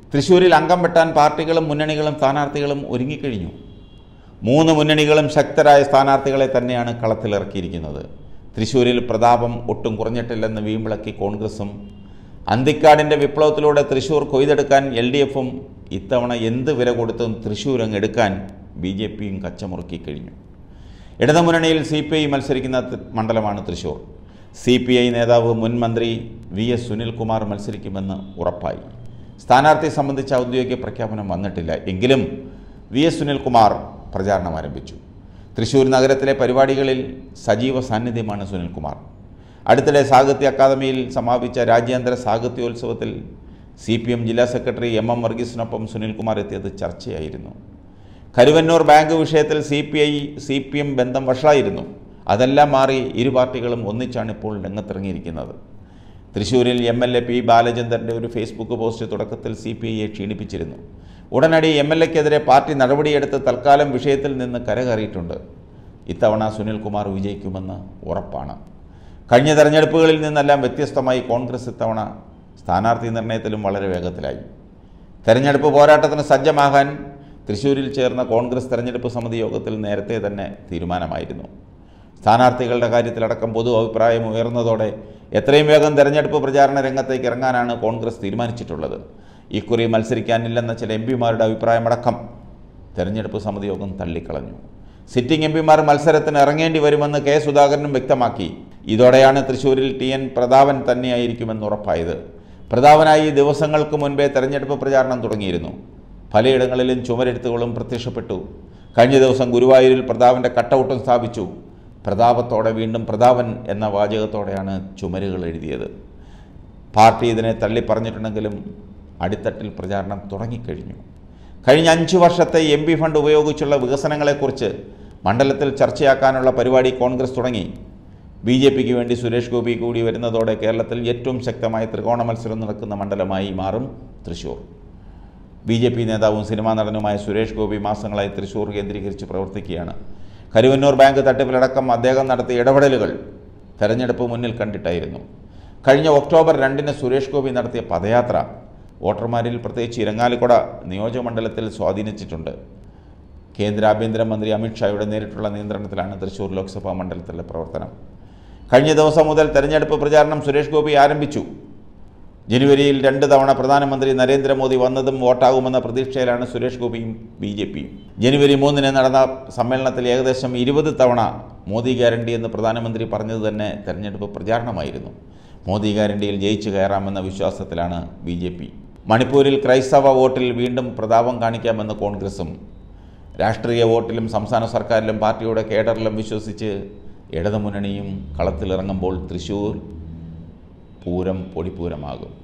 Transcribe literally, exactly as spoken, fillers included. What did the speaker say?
തൃശ്ശൂരിൽ അംഗം വെട്ടാൻ പാർട്ടികളും മുന്നണികളും സ്ഥാനാർത്ഥികളും ഒരുങ്ങിക്കഴിഞ്ഞു. മൂന്ന് മുന്നണികളും ശക്തരായ സ്ഥാനാർത്ഥികളെ തന്നെയാണ് കളത്തിലിറക്കിയിരിക്കുന്നത്. തൃശ്ശൂരിൽ പ്രതാപം ഒട്ടും കുറഞ്ഞിട്ടില്ലെന്ന് വീമ്പിളക്കി കോൺഗ്രസും അന്തിക്കാടിൻ്റെ വിപ്ലവത്തിലൂടെ തൃശ്ശൂർ കൊയ്തെടുക്കാൻ എൽ ഡി എഫും ഇത്തവണ എന്ത് വില കൊടുത്തും തൃശ്ശൂർ അങ്ങ് എടുക്കാൻ ബി ജെ പിയും കച്ചമുറുക്കി കഴിഞ്ഞു. ഇടതുമുന്നണിയിൽ സി പി ഐ മത്സരിക്കുന്ന മണ്ഡലമാണ് തൃശ്ശൂർ. സി പി ഐ നേതാവ് മുൻ മന്ത്രി വി എസ് സുനിൽകുമാർ മത്സരിക്കുമെന്ന് ഉറപ്പായി. സ്ഥാനാർത്ഥി സംബന്ധിച്ച ഔദ്യോഗിക പ്രഖ്യാപനം വന്നിട്ടില്ല. എങ്കിലും വി എസ് സുനിൽകുമാർ പ്രചാരണം ആരംഭിച്ചു. തൃശ്ശൂർ നഗരത്തിലെ പരിപാടികളിൽ സജീവ സാന്നിധ്യമാണ് സുനിൽകുമാർ. അടുത്തിടെ സാഹിത്യ അക്കാദമിയിൽ സമാപിച്ച രാജ്യാന്തര സാഹിത്യോത്സവത്തിൽ സി പി എം ജില്ലാ സെക്രട്ടറി എം എം വർഗീസിനൊപ്പം സുനിൽകുമാർ എത്തിയത് ചർച്ചയായിരുന്നു. കരുവന്നൂർ ബാങ്ക് വിഷയത്തിൽ C P I C P M ബന്ധം വഷളായിരുന്നു. അതെല്ലാം മാറി ഇരു പാർട്ടികളും ഒന്നിച്ചാണ് ഇപ്പോൾ രംഗത്തിറങ്ങിയിരിക്കുന്നത്. തൃശ്ശൂരിൽ എം എൽ എ പി ബാലചന്ദ്രൻ്റെ ഒരു ഫേസ്ബുക്ക് പോസ്റ്റ് തുടക്കത്തിൽ സി പി ഐയെ ക്ഷീണിപ്പിച്ചിരുന്നു. ഉടനടി എം എൽ എക്കെതിരെ പാർട്ടി നടപടിയെടുത്ത് തൽക്കാലം വിഷയത്തിൽ നിന്ന് കരകയറിയിട്ടുണ്ട്. ഇത്തവണ സുനിൽകുമാർ വിജയിക്കുമെന്ന് ഉറപ്പാണ്. കഴിഞ്ഞ തെരഞ്ഞെടുപ്പുകളിൽ നിന്നെല്ലാം വ്യത്യസ്തമായി കോൺഗ്രസ് ഇത്തവണ സ്ഥാനാർത്ഥി നിർണയത്തിലും വളരെ വേഗത്തിലായി. തെരഞ്ഞെടുപ്പ് പോരാട്ടത്തിന് സജ്ജമാകാൻ തൃശ്ശൂരിൽ ചേർന്ന കോൺഗ്രസ് തെരഞ്ഞെടുപ്പ് സമിതി യോഗത്തിൽ നേരത്തെ തന്നെ തീരുമാനമായിരുന്നു. സ്ഥാനാർത്ഥികളുടെ കാര്യത്തിലടക്കം പൊതു അഭിപ്രായം ഉയർന്നതോടെ എത്രയും വേഗം തെരഞ്ഞെടുപ്പ് പ്രചാരണ രംഗത്തേക്ക് ഇറങ്ങാനാണ് കോൺഗ്രസ് തീരുമാനിച്ചിട്ടുള്ളത്. ഇക്കുറി മത്സരിക്കാനില്ലെന്ന ചില എം പിമാരുടെ അഭിപ്രായമടക്കം തെരഞ്ഞെടുപ്പ് സമിതി യോഗം തള്ളിക്കളഞ്ഞു. സിറ്റിംഗ് എം പിമാർ മത്സരത്തിന് ഇറങ്ങേണ്ടി വരുമെന്ന് കെ സുധാകരനും വ്യക്തമാക്കി. ഇതോടെയാണ് തൃശ്ശൂരിൽ ടി എൻ പ്രതാപൻ തന്നെയായിരിക്കുമെന്ന് ഉറപ്പായത്. പ്രതാപനായി ദിവസങ്ങൾക്ക് മുൻപേ തെരഞ്ഞെടുപ്പ് പ്രചാരണം തുടങ്ങിയിരുന്നു. പലയിടങ്ങളിലും ചുമരെഴുത്തുകളും പ്രത്യക്ഷപ്പെട്ടു. കഴിഞ്ഞ ദിവസം ഗുരുവായൂരിൽ പ്രതാപൻ്റെ കട്ടൗട്ടും സ്ഥാപിച്ചു. പ്രതാപത്തോടെ വീണ്ടും പ്രതാപൻ എന്ന വാചകത്തോടെയാണ് ചുമരുകൾ എഴുതിയത്. പാർട്ടി ഇതിനെ തള്ളിപ്പറഞ്ഞിട്ടുണ്ടെങ്കിലും അടിത്തട്ടിൽ പ്രചാരണം തുടങ്ങിക്കഴിഞ്ഞു. കഴിഞ്ഞ അഞ്ചു വർഷത്തെ എം പി ഫണ്ട് ഉപയോഗിച്ചുള്ള വികസനങ്ങളെക്കുറിച്ച് മണ്ഡലത്തിൽ ചർച്ചയാക്കാനുള്ള പരിപാടി കോൺഗ്രസ് തുടങ്ങി. ബി ജെ പിക്ക് വേണ്ടി സുരേഷ് ഗോപി കൂടി വരുന്നതോടെ കേരളത്തിൽ ഏറ്റവും ശക്തമായ ത്രികോണ മത്സരം നടക്കുന്ന മണ്ഡലമായി മാറും തൃശ്ശൂർ. ബി ജെ പി നേതാവും സിനിമാ നടനുമായ സുരേഷ് ഗോപി മാസങ്ങളായി തൃശ്ശൂർ കേന്ദ്രീകരിച്ച് പ്രവർത്തിക്കുകയാണ്. കരുവന്നൂർ ബാങ്ക് തട്ടിപ്പിലടക്കം അദ്ദേഹം നടത്തിയ ഇടപെടലുകൾ തെരഞ്ഞെടുപ്പ് മുന്നിൽ കണ്ടിട്ടായിരുന്നു. കഴിഞ്ഞ ഒക്ടോബർ രണ്ടിന് സുരേഷ് ഗോപി നടത്തിയ പദയാത്ര വോട്ടർമാരിൽ പ്രത്യേകിച്ച് ഇരങ്ങാലക്കുട നിയോജകമണ്ഡലത്തിൽ സ്വാധീനിച്ചിട്ടുണ്ട്. കേന്ദ്ര ആഭ്യന്തരമന്ത്രി അമിത്ഷായുടെ നേരിട്ടുള്ള നിയന്ത്രണത്തിലാണ് തൃശ്ശൂർ ലോക്സഭാ മണ്ഡലത്തിലെ പ്രവർത്തനം. കഴിഞ്ഞ ദിവസം മുതൽ തെരഞ്ഞെടുപ്പ് പ്രചാരണം സുരേഷ് ഗോപി ആരംഭിച്ചു. ജനുവരിയിൽ രണ്ട് തവണ പ്രധാനമന്ത്രി നരേന്ദ്രമോദി വന്നതും വോട്ടാകുമെന്ന പ്രതീക്ഷയിലാണ് സുരേഷ് ഗോപിയും ബി ജെ പിയും. ജനുവരി മൂന്നിന് നടന്ന സമ്മേളനത്തിൽ ഏകദേശം ഇരുപത് തവണ മോദി ഗ്യാരണ്ടി എന്ന് പ്രധാനമന്ത്രി പറഞ്ഞത് തന്നെ തെരഞ്ഞെടുപ്പ് പ്രചാരണമായിരുന്നു. മോദി ഗ്യാരണ്ടിയിൽ ജയിച്ചു കയറാമെന്ന വിശ്വാസത്തിലാണ് ബി ജെ പി. മണിപ്പൂരിൽ ക്രൈസ്തവ വോട്ടിൽ വീണ്ടും പ്രതാപം കാണിക്കാമെന്ന് കോൺഗ്രസും. രാഷ്ട്രീയ വോട്ടിലും സംസ്ഥാന സർക്കാരിലും പാർട്ടിയുടെ കേഡറിലും വിശ്വസിച്ച് ഇടതുമുന്നണിയും കളത്തിലിറങ്ങുമ്പോൾ തൃശ്ശൂർ പൂരം പൊടിപ്പൂരമാകും.